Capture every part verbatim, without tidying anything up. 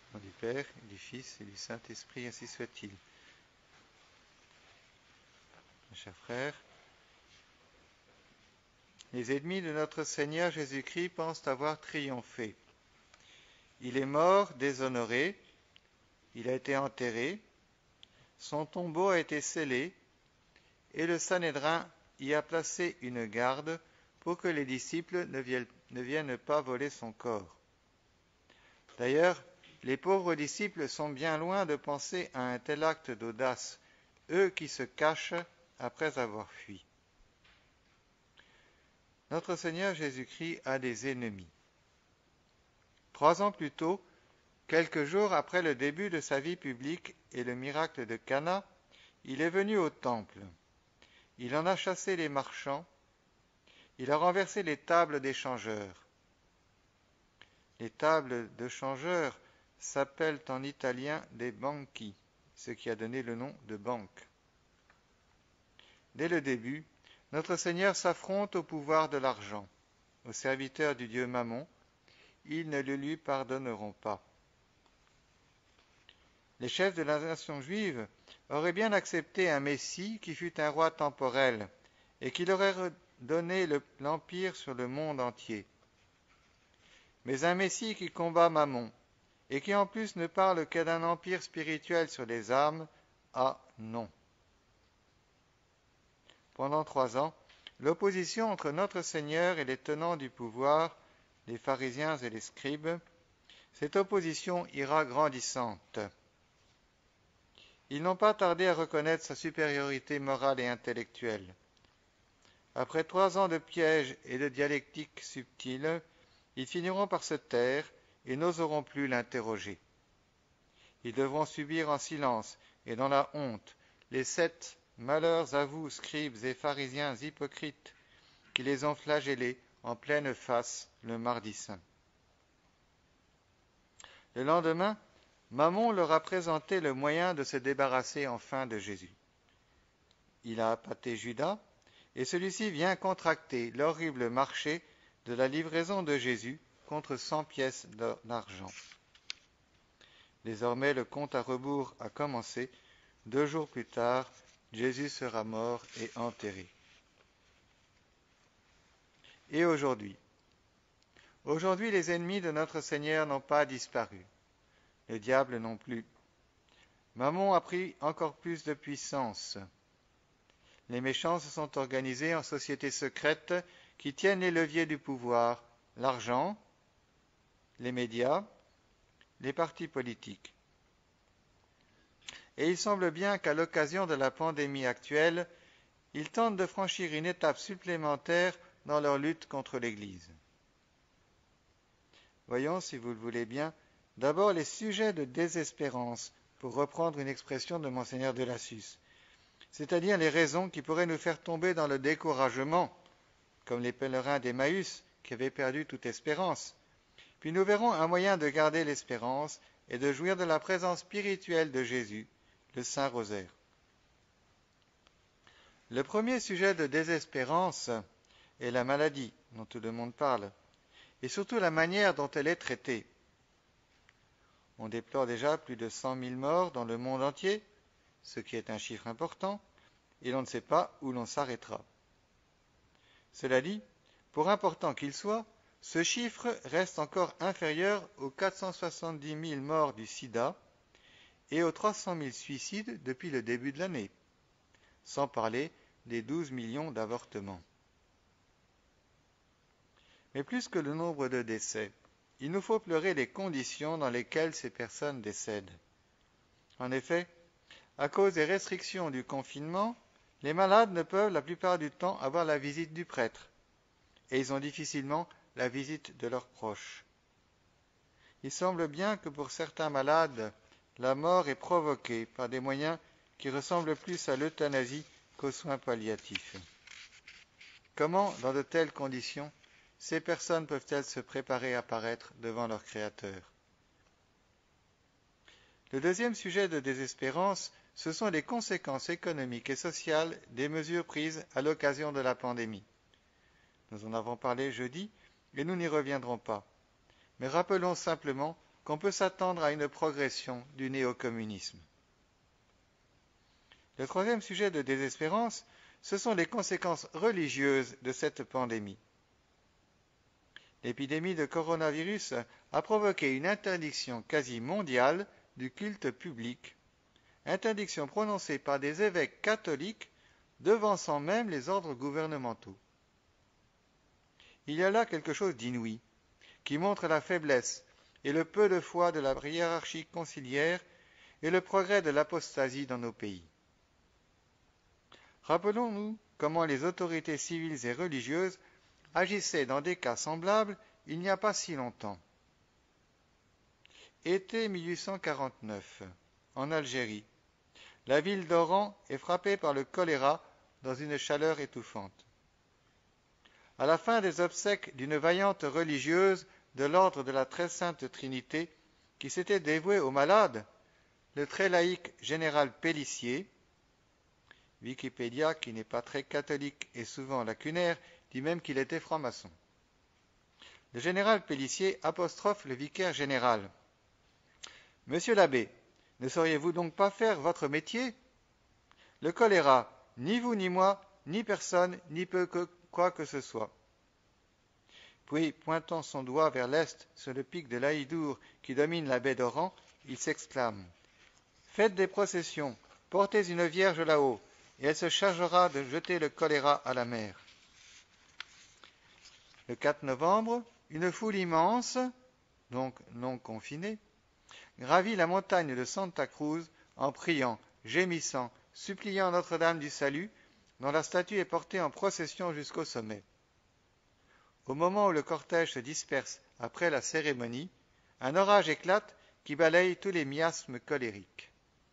Au nom du Père, et du Fils et du Saint-Esprit, ainsi soit-il. Mes chers frères, les ennemis de notre Seigneur Jésus-Christ pensent avoir triomphé. Il est mort, déshonoré, il a été enterré, son tombeau a été scellé, et le Sanhédrin y a placé une garde pour que les disciples ne viennent, ne viennent pas voler son corps. D'ailleurs, les pauvres disciples sont bien loin de penser à un tel acte d'audace, eux qui se cachent après avoir fui. Notre Seigneur Jésus-Christ a des ennemis. Trois ans plus tôt, quelques jours après le début de sa vie publique et le miracle de Cana, il est venu au temple. Il en a chassé les marchands, il a renversé les tables des changeurs. Les tables de changeurs s'appellent en italien des banchi, ce qui a donné le nom de banque. Dès le début, notre Seigneur s'affronte au pouvoir de l'argent, aux serviteurs du dieu Mammon. Ils ne le lui pardonneront pas. Les chefs de la nation juive auraient bien accepté un Messie qui fût un roi temporel et qui leur aurait donné le, l'empire sur le monde entier. Mais un Messie qui combat Mammon et qui en plus ne parle que d'un empire spirituel sur les âmes, ah non. Pendant trois ans, l'opposition entre notre Seigneur et les tenants du pouvoir, les pharisiens et les scribes, cette opposition ira grandissante. Ils n'ont pas tardé à reconnaître sa supériorité morale et intellectuelle. Après trois ans de pièges et de dialectique subtile, ils finiront par se taire et n'oseront plus l'interroger. Ils devront subir en silence et dans la honte les sept malheurs à vous, scribes et pharisiens hypocrites, qui les ont flagellés en pleine face le mardi saint. Le lendemain, Mammon leur a présenté le moyen de se débarrasser enfin de Jésus. Il a appâté Judas, et celui-ci vient contracter l'horrible marché de la livraison de Jésus contre cent pièces d'argent. Désormais, le compte à rebours a commencé. Deux jours plus tard, Jésus sera mort et enterré. Et aujourd'hui Aujourd'hui, les ennemis de notre Seigneur n'ont pas disparu. Le diable non plus. Mammon a pris encore plus de puissance. Les méchants se sont organisés en sociétés secrètes qui tiennent les leviers du pouvoir, l'argent, les médias, les partis politiques. Et il semble bien qu'à l'occasion de la pandémie actuelle, ils tentent de franchir une étape supplémentaire dans leur lutte contre l'Église. Voyons, si vous le voulez bien, d'abord les sujets de désespérance, pour reprendre une expression de Monseigneur de Lassus, c'est-à-dire les raisons qui pourraient nous faire tomber dans le découragement, comme les pèlerins d'Emmaüs qui avaient perdu toute espérance. Puis nous verrons un moyen de garder l'espérance et de jouir de la présence spirituelle de Jésus, le Saint Rosaire. Le premier sujet de désespérance est la maladie, dont tout le monde parle, et surtout la manière dont elle est traitée. On déplore déjà plus de cent mille morts dans le monde entier, ce qui est un chiffre important, et l'on ne sait pas où l'on s'arrêtera. Cela dit, pour important qu'il soit, ce chiffre reste encore inférieur aux quatre cent soixante-dix mille morts du sida et aux trois cent mille suicides depuis le début de l'année, sans parler des douze millions d'avortements. Mais plus que le nombre de décès, il nous faut pleurer les conditions dans lesquelles ces personnes décèdent. En effet, à cause des restrictions du confinement, les malades ne peuvent la plupart du temps avoir la visite du prêtre, et ils ont difficilement la visite de leurs proches. Il semble bien que pour certains malades, la mort est provoquée par des moyens qui ressemblent plus à l'euthanasie qu'aux soins palliatifs. Comment, dans de telles conditions, ces personnes peuvent-elles se préparer à paraître devant leur Créateur? Le deuxième sujet de désespérance, ce sont les conséquences économiques et sociales des mesures prises à l'occasion de la pandémie. Nous en avons parlé jeudi et nous n'y reviendrons pas. Mais rappelons simplement qu'on peut s'attendre à une progression du néo-communisme. Le troisième sujet de désespérance, ce sont les conséquences religieuses de cette pandémie. L'épidémie de coronavirus a provoqué une interdiction quasi mondiale du culte public, interdiction prononcée par des évêques catholiques devançant même les ordres gouvernementaux. Il y a là quelque chose d'inouï, qui montre la faiblesse et le peu de foi de la hiérarchie conciliaire et le progrès de l'apostasie dans nos pays. Rappelons-nous comment les autorités civiles et religieuses agissaient dans des cas semblables il n'y a pas si longtemps. Été mille huit cent quarante-neuf, en Algérie. La ville d'Oran est frappée par le choléra dans une chaleur étouffante. À la fin des obsèques d'une vaillante religieuse de l'ordre de la Très Sainte Trinité qui s'était dévouée aux malades, le très laïque général Pélissier, Wikipédia, qui n'est pas très catholique et souvent lacunaire, dit même qu'il était franc-maçon. Le général Pélissier apostrophe le vicaire général. « Monsieur l'abbé, ne sauriez-vous donc pas faire votre métier ? Le choléra, ni vous ni moi, ni personne, ni peu que quoi que ce soit. » Puis, pointant son doigt vers l'est sur le pic de l'Aïdour qui domine la baie d'Oran, il s'exclame « Faites des processions, portez une vierge là-haut, et elle se chargera de jeter le choléra à la mer. » Le quatre novembre, une foule immense, donc non confinée, gravit la montagne de Santa Cruz en priant, gémissant, suppliant Notre-Dame du Salut, dont la statue est portée en procession jusqu'au sommet. Au moment où le cortège se disperse après la cérémonie, un orage éclate qui balaye tous les miasmes colériques.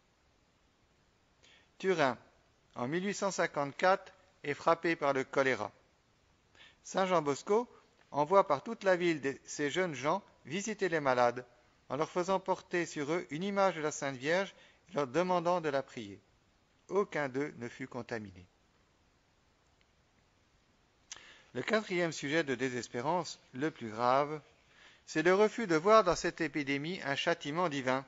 Turin, en mille huit cent cinquante-quatre, est frappé par le choléra. Saint Jean Bosco envoie par toute la ville de ces jeunes gens visiter les malades, en leur faisant porter sur eux une image de la Sainte Vierge et leur demandant de la prier. Aucun d'eux ne fut contaminé. Le quatrième sujet de désespérance, le plus grave, c'est le refus de voir dans cette épidémie un châtiment divin.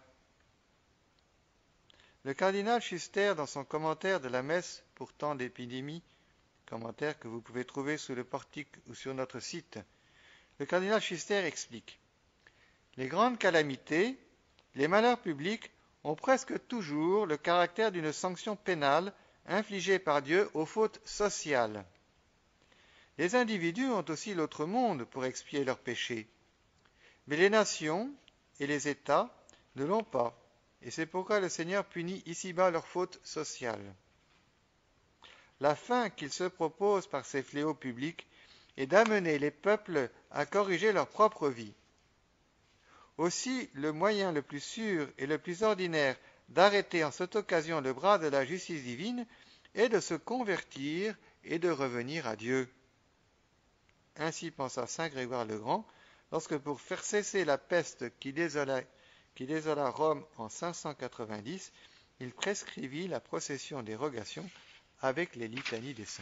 Le cardinal Schuster, dans son commentaire de la messe pour tant d'épidémies, commentaire que vous pouvez trouver sous le portique ou sur notre site, le cardinal Schuster explique « Les grandes calamités, les malheurs publics ont presque toujours le caractère d'une sanction pénale infligée par Dieu aux fautes sociales. Les individus ont aussi l'autre monde pour expier leurs péchés, mais les nations et les États ne l'ont pas, et c'est pourquoi le Seigneur punit ici-bas leurs fautes sociales. La fin qu'il se propose par ces fléaux publics est d'amener les peuples à corriger leur propre vie. Aussi, le moyen le plus sûr et le plus ordinaire d'arrêter en cette occasion le bras de la justice divine est de se convertir et de revenir à Dieu. » Ainsi pensa saint Grégoire le Grand, lorsque pour faire cesser la peste qui désola, qui désola Rome en cinq cent quatre-vingt-dix, il prescrivit la procession des rogations avec les litanies des saints.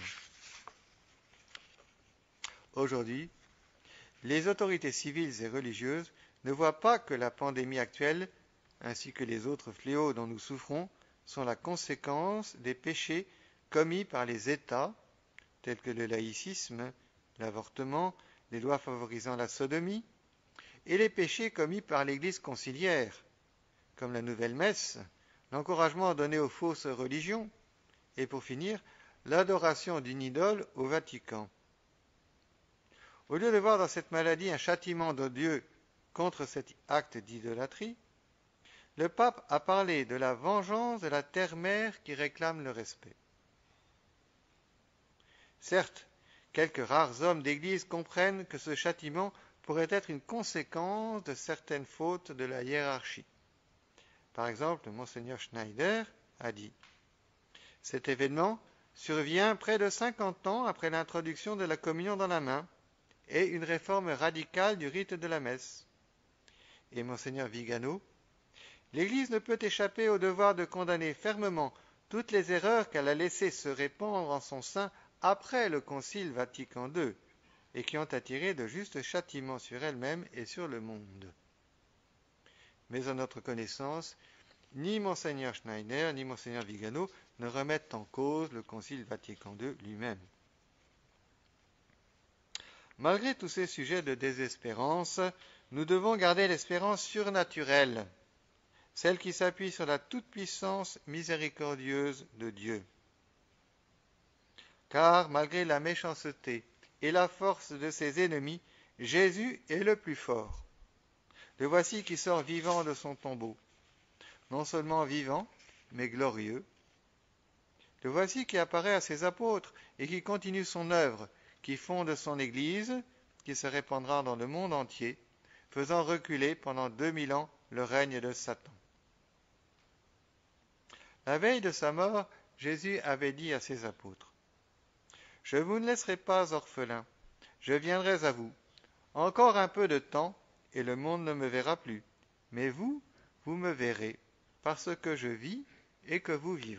Aujourd'hui, les autorités civiles et religieuses ne voient pas que la pandémie actuelle, ainsi que les autres fléaux dont nous souffrons, sont la conséquence des péchés commis par les États, tels que le laïcisme, l'avortement, les lois favorisant la sodomie, et les péchés commis par l'Église conciliaire, comme la nouvelle messe, l'encouragement donné aux fausses religions, et pour finir, l'adoration d'une idole au Vatican. Au lieu de voir dans cette maladie un châtiment de Dieu contre cet acte d'idolâtrie, le pape a parlé de la vengeance de la terre-mère qui réclame le respect. Certes, quelques rares hommes d'Église comprennent que ce châtiment pourrait être une conséquence de certaines fautes de la hiérarchie. Par exemple, Monseigneur Schneider a dit « Cet événement survient près de cinquante ans après l'introduction de la communion dans la main et une réforme radicale du rite de la messe. » Et Monseigneur Vigano « L'Église ne peut échapper au devoir de condamner fermement toutes les erreurs qu'elle a laissé se répandre en son sein après le Concile Vatican deux, et qui ont attiré de justes châtiments sur elle-même et sur le monde. » mais à notre connaissance, ni Monseigneur Schneider, ni Monseigneur Vigano ne remettent en cause le Concile Vatican deux lui-même. Malgré tous ces sujets de désespérance, nous devons garder l'espérance surnaturelle, celle qui s'appuie sur la toute-puissance miséricordieuse de Dieu. Car malgré la méchanceté et la force de ses ennemis, Jésus est le plus fort. Le voici qui sort vivant de son tombeau, non seulement vivant, mais glorieux. Le voici qui apparaît à ses apôtres et qui continue son œuvre, qui fonde son Église, qui se répandra dans le monde entier, faisant reculer pendant deux mille ans le règne de Satan. La veille de sa mort, Jésus avait dit à ses apôtres, « Je vous ne laisserai pas orphelin, je viendrai à vous. Encore un peu de temps, et le monde ne me verra plus. Mais vous, vous me verrez, parce que je vis et que vous vivrez. »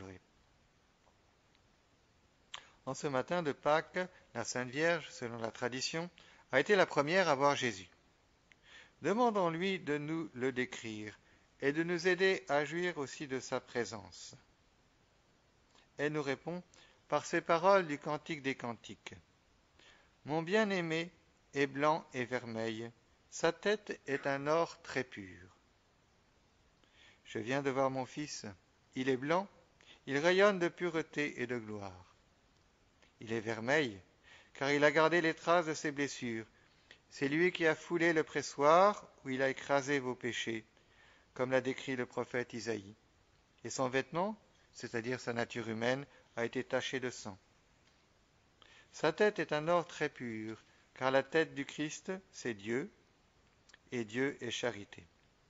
En ce matin de Pâques, la Sainte Vierge, selon la tradition, a été la première à voir Jésus. Demandons-lui de nous le décrire et de nous aider à jouir aussi de sa présence. Elle nous répond par ces paroles du Cantique des Cantiques. « Mon bien-aimé est blanc et vermeil, sa tête est un or très pur. Je viens de voir mon fils, il est blanc, il rayonne de pureté et de gloire. Il est vermeil, car il a gardé les traces de ses blessures. C'est lui qui a foulé le pressoir où il a écrasé vos péchés, comme l'a décrit le prophète Isaïe. Et son vêtement, c'est-à-dire sa nature humaine, a été taché de sang. Sa tête est un or très pur, car la tête du Christ, c'est Dieu, et Dieu est charité.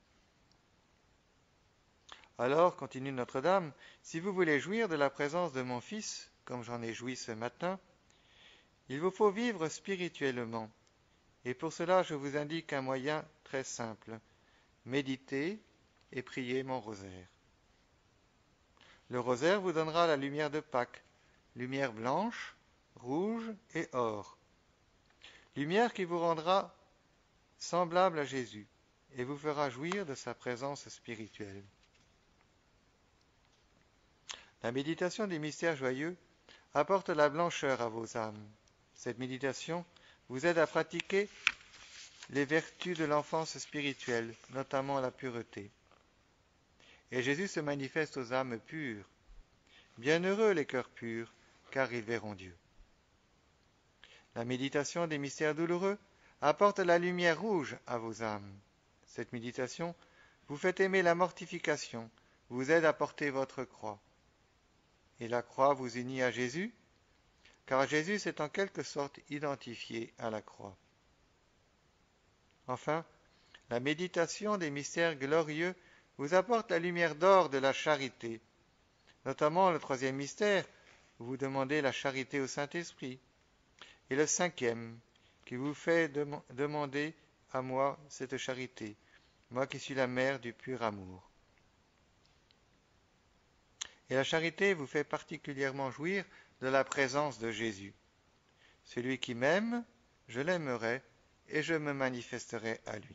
Alors, continue Notre-Dame, si vous voulez jouir de la présence de mon Fils, comme j'en ai joui ce matin, il vous faut vivre spirituellement. Et pour cela, je vous indique un moyen très simple. Méditez et priez mon rosaire. Le rosaire vous donnera la lumière de Pâques, lumière blanche, rouge et or. Lumière qui vous rendra semblable à Jésus et vous fera jouir de sa présence spirituelle. La méditation des mystères joyeux apporte la blancheur à vos âmes. Cette méditation vous aide à pratiquer les vertus de l'enfance spirituelle, notamment la pureté. Et Jésus se manifeste aux âmes pures. Bienheureux les cœurs purs, car ils verront Dieu. La méditation des mystères douloureux apporte la lumière rouge à vos âmes. Cette méditation vous fait aimer la mortification, vous aide à porter votre croix. Et la croix vous unit à Jésus, car Jésus s'est en quelque sorte identifié à la croix. Enfin, la méditation des mystères glorieux vous apporte la lumière d'or de la charité, notamment le troisième mystère, où vous demandez la charité au Saint-Esprit, et le cinquième, qui vous fait dem- demander à moi cette charité, moi qui suis la mère du pur amour. Et la charité vous fait particulièrement jouir de la présence de Jésus. Celui qui m'aime, je l'aimerai et je me manifesterai à lui.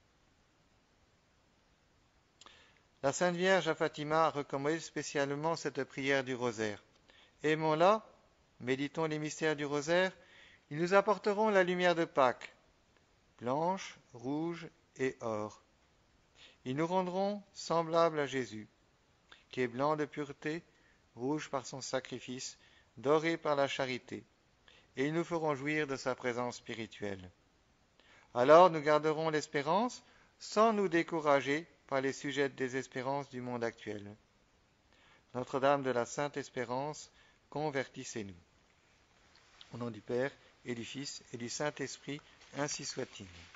La Sainte Vierge à Fatima a recommandé spécialement cette prière du rosaire. Aimons-la, méditons les mystères du rosaire, ils nous apporteront la lumière de Pâques, blanche, rouge et or. Ils nous rendront semblables à Jésus, qui est blanc de pureté, rouge par son sacrifice, doré par la charité, et ils nous feront jouir de sa présence spirituelle. Alors nous garderons l'espérance sans nous décourager par les sujets de désespérance du monde actuel. Notre-Dame de la Sainte Espérance, convertissez-nous. Au nom du Père, et du Fils, et du Saint-Esprit, ainsi soit-il.